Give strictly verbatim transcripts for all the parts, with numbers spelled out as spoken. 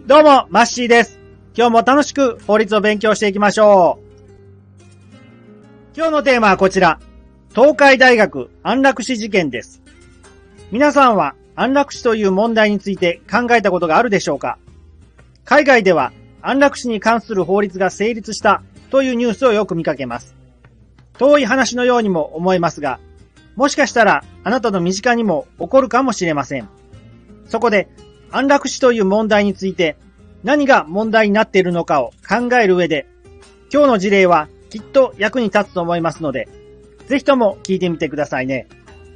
どうも、マッシーです。今日も楽しく法律を勉強していきましょう。今日のテーマはこちら。東海大学安楽死事件です。皆さんは安楽死という問題について考えたことがあるでしょうか？海外では安楽死に関する法律が成立したというニュースをよく見かけます。遠い話のようにも思えますが、もしかしたらあなたの身近にも起こるかもしれません。そこで安楽死という問題について何が問題になっているのかを考える上で、今日の事例はきっと役に立つと思いますので、ぜひとも聞いてみてくださいね。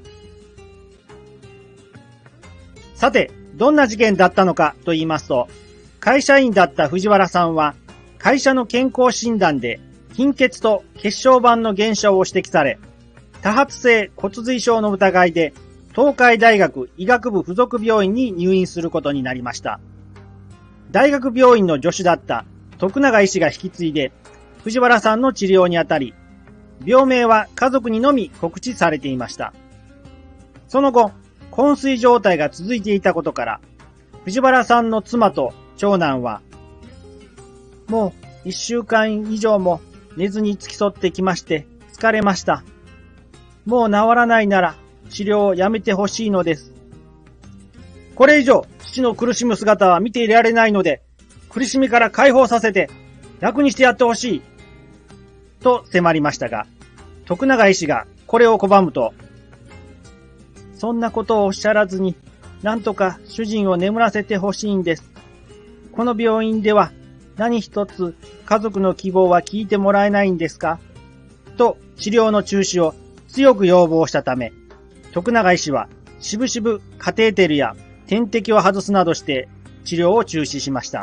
さて、どんな事件だったのかと言いますと、会社員だった藤原さんは、会社の健康診断で貧血と血小板の減少を指摘され、多発性骨髄症の疑いで東海大学医学部附属病院に入院することになりました。大学病院の助手だった徳永医師が引き継いで、藤原さんの治療にあたり、病名は家族にのみ告知されていました。その後、昏睡状態が続いていたことから、藤原さんの妻と長男は、もう一週間以上も寝ずに付き添ってきまして疲れました。もう治らないなら治療をやめてほしいのです。これ以上父の苦しむ姿は見ていられないので、苦しみから解放させて楽にしてやってほしい。と迫りましたが、徳永医師がこれを拒むと、そんなことをおっしゃらずに、なんとか主人を眠らせてほしいんです。この病院では何一つ家族の希望は聞いてもらえないんですか？と治療の中止を強く要望したため、徳永医師はしぶしぶカテーテルや点滴を外すなどして治療を中止しました。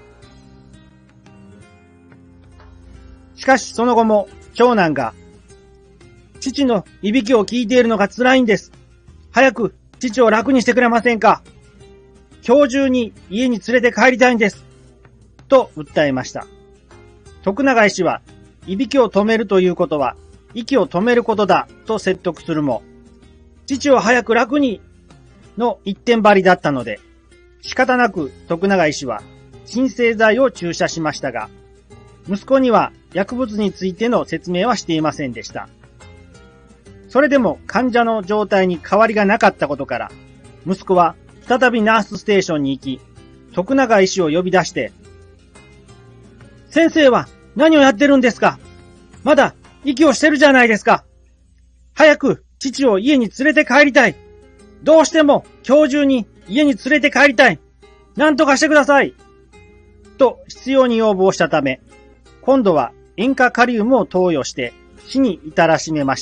しかしその後も長男が、父のいびきを聞いているのが辛いんです。早く父を楽にしてくれませんか？今日中に家に連れて帰りたいんです。と訴えました。徳永医師は、いびきを止めるということは、息を止めることだと説得するも、父を早く楽にの一点張りだったので、仕方なく徳永医師は鎮静剤を注射しましたが、息子には薬物についての説明はしていませんでした。それでも患者の状態に変わりがなかったことから、息子は再びナースステーションに行き、徳永医師を呼び出して、先生は何をやってるんですか？まだ息をしてるじゃないですか。早く父を家に連れて帰りたい。どうしても今日中に家に連れて帰りたい。なんとかしてください。と執拗に要望したため、今度は塩化カリウムを投与して死に至らしめました。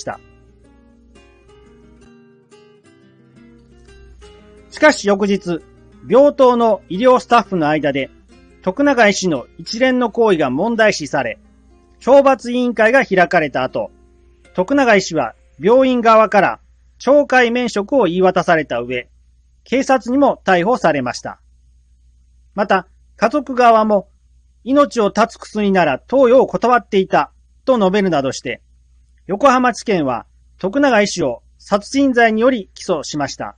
しかし翌日、病棟の医療スタッフの間で徳永医師の一連の行為が問題視され、懲罰委員会が開かれた後、徳永医師は病院側から懲戒免職を言い渡された上、警察にも逮捕されました。また、家族側も命を絶つ薬なら投与を断っていたと述べるなどして、横浜地検は徳永医師を殺人罪により起訴しました。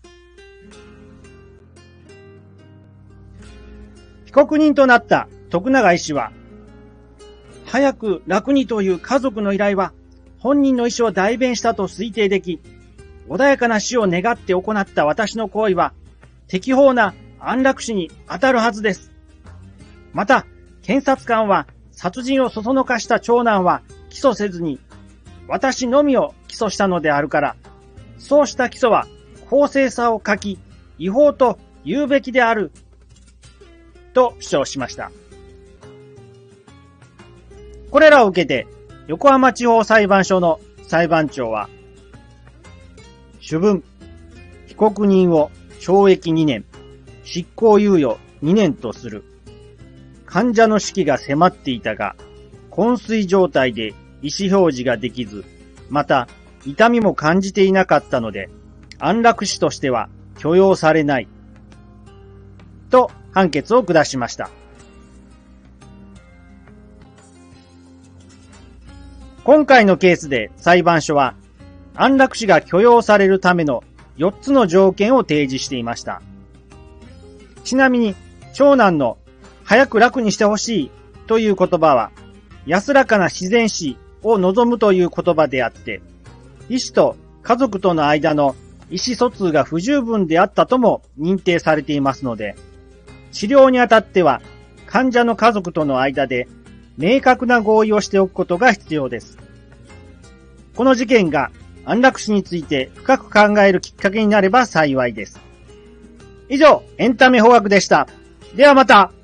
被告人となった徳永医師は、早く楽にという家族の依頼は本人の意思を代弁したと推定でき、穏やかな死を願って行った私の行為は適法な安楽死に当たるはずです。また、検察官は殺人をそそのかした長男は起訴せずに、私のみを起訴したのであるから、そうした起訴は公正さを欠き、違法と言うべきである、と主張しました。これらを受けて、横浜地方裁判所の裁判長は、主文、被告人を懲役にねん、執行猶予にねんとする。患者の死期が迫っていたが、昏睡状態で意思表示ができず、また痛みも感じていなかったので、安楽死としては許容されない。と判決を下しました。今回のケースで裁判所は安楽死が許容されるためのよっつの条件を提示していました。ちなみに長男の早く楽にしてほしいという言葉は、安らかな自然死を望むという言葉であって、医師と家族との間の意思疎通が不十分であったとも認定されていますので、治療にあたっては患者の家族との間で明確な合意をしておくことが必要です。この事件が安楽死について深く考えるきっかけになれば幸いです。以上、エンタメ法学でした。ではまた。